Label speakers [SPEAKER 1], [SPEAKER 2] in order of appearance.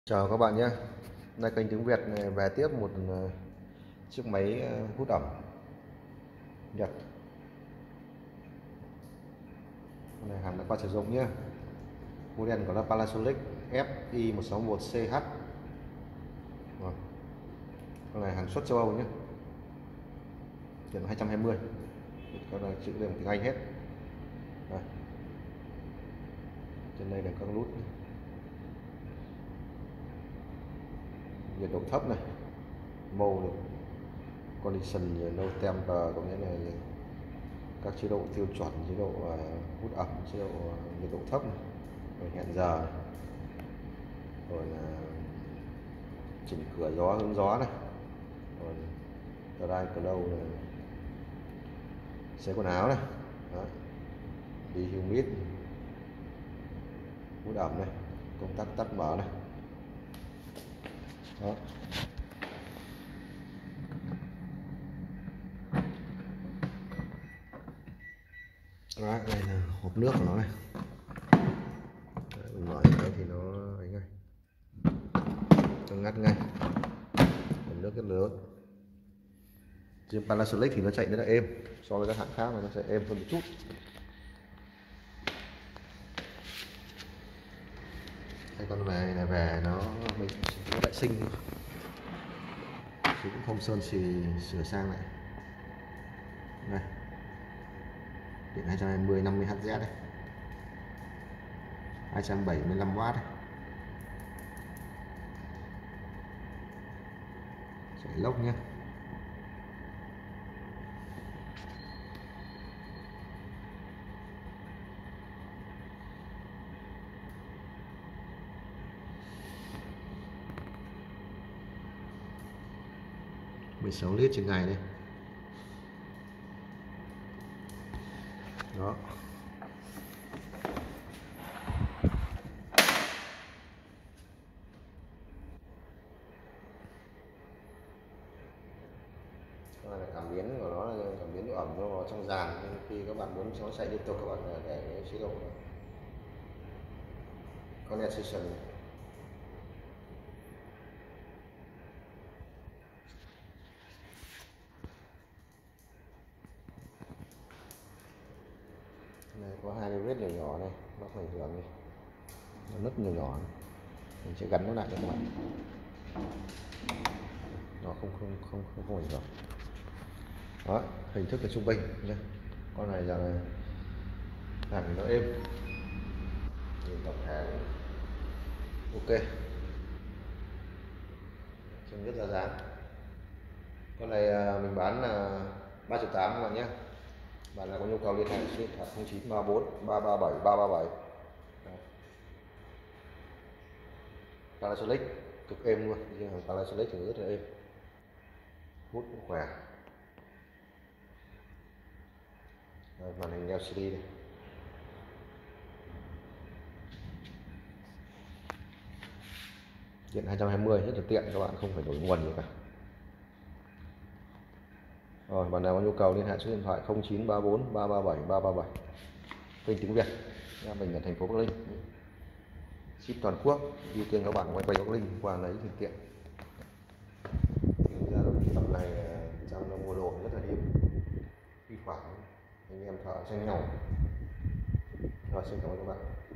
[SPEAKER 1] Chào các bạn nhé. Hôm nay kênh Tiếng Việt này về tiếp một chiếc máy hút ẩm Nhật. Con này hàng đã qua sử dụng nhé. Model của nó Panasonic FI161CH. Con này hàng xuất châu Âu nhé. Tiền 220. Con này chữ đều tiếng Anh hết. Đây. Trên đây là các nút. Nhiệt độ thấp này, mode condition, no temper, có nghĩa là các chế độ tiêu chuẩn, chế độ hút ẩm, chế độ nhiệt độ thấp này, rồi hẹn giờ này, rồi là chỉnh cửa gió, hướng gió này, rồi dry cloud này, sấy quần áo này, dehumid, hút ẩm này, công tắc tắt mở này. Đó. Đó, đây là hộp nước của nó này. Đấy, mình mở cái thì nó ấy ngay, nó ngắt ngay. Hộp nước rất lớn. Riêng Panasonic thì nó chạy rất là êm, so với các hãng khác mà nó sẽ êm hơn một chút. Cái con này là về nó mình vệ sinh chứ cũng không sơn sửa sang lại. Đây, điện 220 50Hz đây, 275W đây, chạy lốc nhé. Mười 16 lít trên ngày đây. Đó. Đây là cảm biến của nó, là cảm biến độ ẩm của nó trong dàn, nên khi các bạn muốn cho nó chạy liên tục các bạn để cái chế độ condensation. Đây, có hai cái vết nhỏ nhỏ này, nó ảnh hưởng này, nó nứt nhỏ nhỏ này. Mình sẽ gắn nó lại cho các bạn, nó không ảnh hưởng. Đó, hình thức là trung bình nhé. Con này giờ này làm thì nó êm, nhìn tổng thể ok, trông rất là dáng. Con này mình bán là 3,8 triệu các bạn nhé. Bạn nào có nhu cầu liên hệ số điện thoại 0934 337 337. Panasonic cực êm luôn, riêng hàng Panasonic thì rất là êm, hút cũng khỏe. Đây, màn hình LCD này. Điện 220 rất là tiện, các bạn không phải đổi nguồn gì cả. Rồi, bạn nào có nhu cầu liên hệ số điện thoại 0934 337 337. Kênh Tiếng Việt, mình ở thành phố Bắc Ninh, ship toàn quốc, ưu tiên các bạn quay quanh Bắc Ninh qua lấy thì tiện. Thì ra tầm này trong nó mua đồ rất là hiếm, khi khoảng anh em thợ tranh nhau. Rồi, xin cảm ơn các bạn.